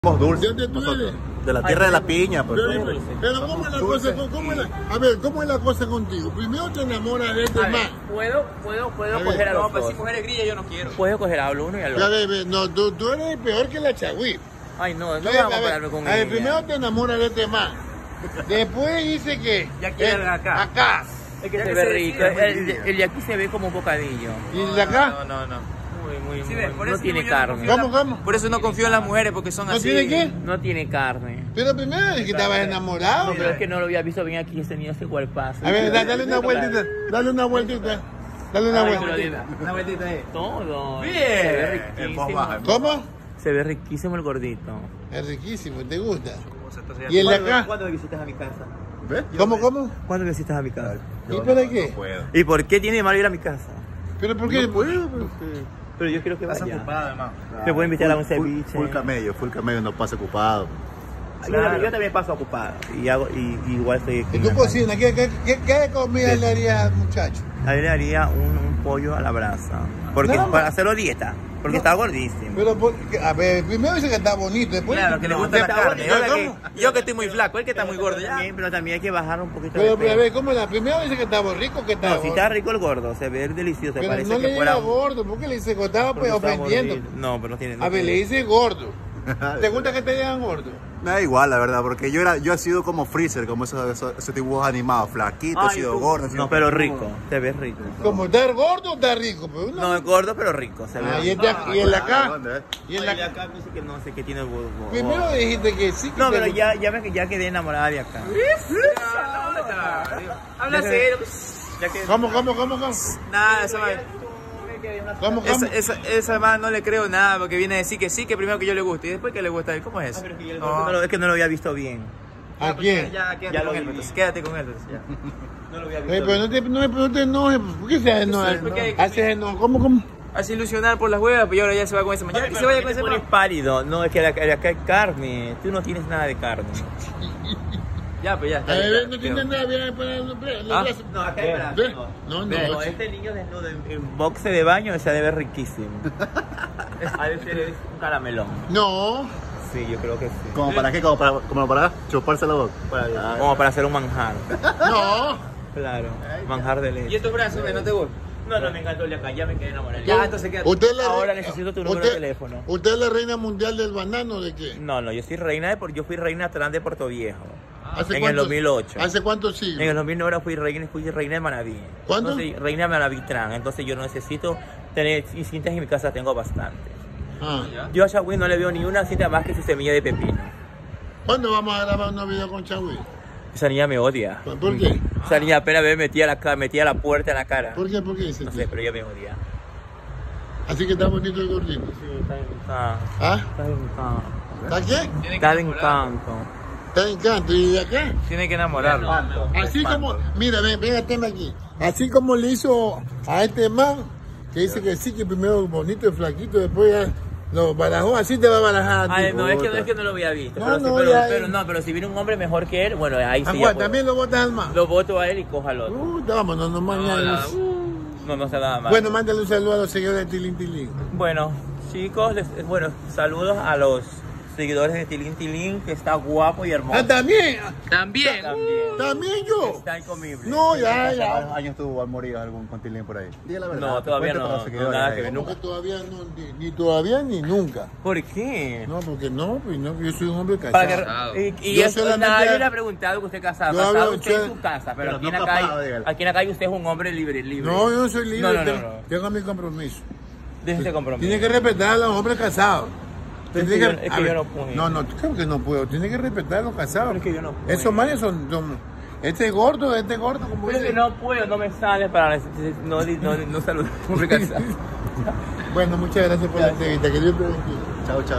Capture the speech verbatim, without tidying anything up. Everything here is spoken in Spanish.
Somos dulces. ¿De dónde tú nosotros. eres? De la tierra de la piña, pues. Pero, pero, pero ¿cómo es la cosa? ¿Cómo es la, a ver, ¿cómo es la cosa contigo? Primero te enamoras de este A ver, man. puedo, puedo, puedo A coger ver, a No, los pues dos. si mujeres grillas yo no quiero. Puedo coger a uno y al A otro. ver, ve, no, tú, tú eres peor que la chagüí. Ay, no, no A voy a ver, compararme con a ver, ella. primero te enamoras de este man. Después dice que... Ya quiere eh, acá. Acá. Es que Ya se que ve se rico. decide, El, el- el de aquí se ve como un bocadillo. ¿Y el de acá? No, no, no. Muy, muy, Sí, muy- ves, por no eso tiene yo no carne. confío en ¿Cómo, la- cómo? Por eso no confío en las mujeres, porque son ¿No así. tiene qué? No tiene carne. Pero primero es que estabas enamorado. No, pero es que no lo había visto bien aquí, ese niño ese cuerpazo. A ver, da- dale una vueltita. Dale una vueltita. Dale una Ay, vueltita. pero- Una vueltita ahí. Todo. Bien. Se ve En voz baja. riquísimo. ¿Cómo? Se ve riquísimo el gordito. Es riquísimo, ¿te gusta? O sea, entonces ya- ¿Y el de acá? ¿Cuándo me visitas a mi casa? ¿Ves? ¿Cómo, cómo? ¿Cuándo me visitas a mi casa? ¿Y para qué? No puedo. ¿Y por qué tiene de malo ir a mi casa? ¿Pero por qué? Pero yo quiero que Estás vaya. ocupada, además. Te puedo invitar a un Full- ceviche. Full camello, full camello, no pasa ocupado. Yo, también- yo también paso ocupado. Y, hago, y, y igual estoy aquí. ¿Y en tú la calle. cocinas? ¿Qué, qué, qué, qué comida le harías al muchacho? A él le haría un, un pollo a la brasa. Porque Nada más. para hacerlo dieta. Porque No. está gordísimo. Pero, por- a ver, primero dice que está bonito, después... Claro, que le No, gusta la está carne. bonito, Yo, ¿cómo? que, yo que estoy muy flaco, él que está muy gordo pero ya. también, pero también hay que bajar un poquito Pero, de pero a peso. ver, ¿cómo la primero dice que está rico, que está No, si gordo? está rico el gordo, se ve delicioso. Pero parece no que le fuera diga gordo, ¿por qué le dice gordo? Estaba pues porque está ofendiendo. gordito. No, pero no tiene. no A ver, le tiene- dice gordo. ¿Te gusta que te digan gordo? Me da igual, la verdad, porque yo era, yo he sido como Freezer, como esos, esos, esos dibujos animados, flaquito, he Ay, sido tú- gordo. he sido No, pero peludo. rico. Se ve rico. ¿Como estar gordo o estar rico? Pero uno- No, es gordo, pero rico. Se ve Ah, y el rico. de, y el de acá. ¿Dónde, eh? Y el de acá. acá dice que no sé qué tiene el gordo. Primero dijiste que sí. Que No, te pero gusta. ya, ya, me, ya quedé enamorada de acá. Habla serio. Ya que- ¿Cómo, cómo, cómo, cómo? Nada, esa man, ¿Cómo, cómo? esa, esa, esa man no le creo nada porque viene a decir que sí, que primero que yo le guste y después que le gusta a él. ¿Cómo es eso? No, no lo- es que no lo había visto bien. ¿A quién? Ya, quédate Ya lo con él, vi. entonces, quédate con él. Entonces, ya. No lo había Eh, pero no te, no, no te enojes, ¿por qué se enoja? ¿Por qué? Haces enojo, ¿cómo, cómo? Hace ilusionar por las huevas, pero ahora ya se va con ese man. Ya, que se vaya con ese pones man. pálido. No, es que de acá, de acá hay carne. Tú no tienes nada de carne. Ya, pues ya. A ver, no tiene nada bien para los Ah, brazos. No, acá hay brazos. ¿Ve? No, no. No, este niño desnudo en, en boxe de baño se debe riquísimo. Ha de ser un caramelón. No. Sí, yo creo que sí. ¿Como para qué? ¿Como para, como para chuparse la boca? Ah, Como para hacer un manjar. No. Claro, manjar de ¿Y leche. estos brazos, ve, no te gustan? No, no, me encantó el de acá, ya me quedé enamorado. Ya, entonces quédate. Usted es la Ahora re- necesito tu número usted- de teléfono. ¿Usted es la reina mundial del banano de qué? No, no, yo soy reina de por yo fui reina atrás de Puerto Viejo. ¿Hace en el cuántos- dos mil ocho. ¿Hace cuántos En el siglos? dos mil nueve fui reina, fui reina de Manaví. ¿Cuándo? Entonces, reina de Manaví Tran. Entonces yo no necesito tener y cintas en mi casa, tengo bastante. Ah. Yo a Chagüí no le veo ni una cinta más que su semilla de pepino. ¿Cuándo vamos a grabar un video con Chagüí? Esa niña me odia. ¿Por por qué? Esa niña apenas me metía la, ca- metía la puerta en la cara. ¿Por qué? ¿Por qué dice No usted? sé, pero ella me odia. Así que está bonito el gordito. Sí, está de encanto. ¿Ah? Está de encanto. ¿Está qué? Está de encanto. Está de encanto. ¿Y de acá? Tiene que enamorarlo. Así como, mira, ven, ven, ateme aquí. Así como le hizo a este man, que dice que sí, que primero bonito y flaquito, después ya lo barajó, así te va a barajar a ti. Ay, no, es que no es que no lo había visto. No, pero, sí, no, pero, ya, pero ya. no, pero si viene un hombre mejor que él, bueno, ahí sí. Ah, ya bueno, puedo. también lo botas al man. Lo voto a él y coja al otro. Uh, vámonos, no mañana. No, no sé nada más. Bueno, mándale un saludo a los seguidores de Tilín Tilín. Bueno, chicos, les- bueno, saludos a los seguidores de Tilín Tilín, que está guapo y hermoso. Ah, también. También. También. También yo. Está incomible. No, ya, ¿Cuántos ya. años tuvo al morir algún contilín por ahí? Diga la verdad. No, todavía Cuente no, para los no, seguidores nada ahí. que ver. Porque todavía no, ni, ni todavía ni nunca. ¿Por qué? No, porque no, pues no, yo soy un hombre Para casado. que, y y Yo eso, solamente- nadie le ha preguntado que usted es casado. Yo Casado hablo- usted yo- en su casa, pero, Pero aquí, no en la capado, calle, dígale. aquí en la calle usted es un hombre libre, libre. No, yo no soy libre, No, no, no, tengo, no. tengo mi compromiso. Deje este compromiso. Tiene que respetar a los hombres casados. Es Tiene que yo- es a que yo ver, no puedo. No, no, creo que no puedo. Tiene que respetar a los casados. Pero es que yo no puedo. Esos manes son, son- este es gordo, este es gordo, como Pero es dice. que no puedo, no me sale para no, no, no saludar a un hombre casado. Bueno, muchas gracias por la entrevista. Que Dios te bendiga. Chao, chao.